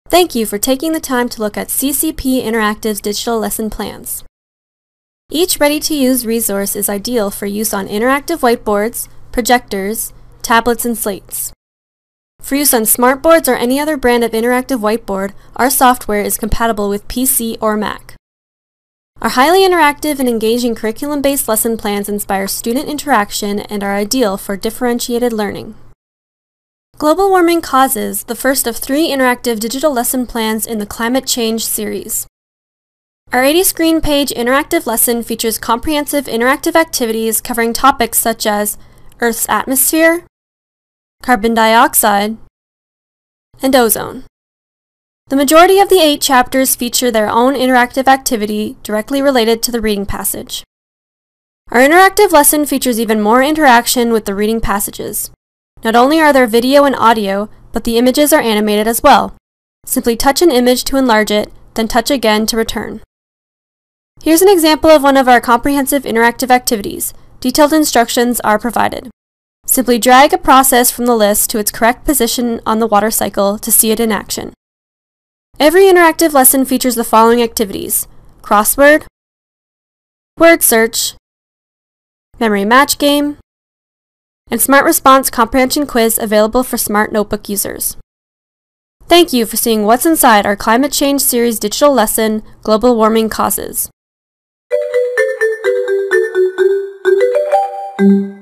Thank you for taking the time to look at CCP Interactive's digital lesson plans. Each ready-to-use resource is ideal for use on interactive whiteboards, projectors, tablets, and slates. For use on smartboards or any other brand of interactive whiteboard, our software is compatible with PC or Mac. Our highly interactive and engaging curriculum-based lesson plans inspire student interaction and are ideal for differentiated learning. Global Warming Causes, the first of 3 interactive digital lesson plans in the Climate Change series. Our 80-screen page interactive lesson features comprehensive interactive activities covering topics such as Earth's atmosphere, carbon dioxide, and ozone. The majority of the 8 chapters feature their own interactive activity directly related to the reading passage. Our interactive lesson features even more interaction with the reading passages. Not only are there video and audio, but the images are animated as well. Simply touch an image to enlarge it, then touch again to return. Here's an example of one of our comprehensive interactive activities. Detailed instructions are provided. Simply drag a process from the list to its correct position on the water cycle to see it in action. Every interactive lesson features the following activities: crossword, word search, memory match game, and Smart Response Comprehension Quiz available for Smart Notebook users. Thank you for seeing what's inside our Climate Change series digital lesson, Global Warming Causes.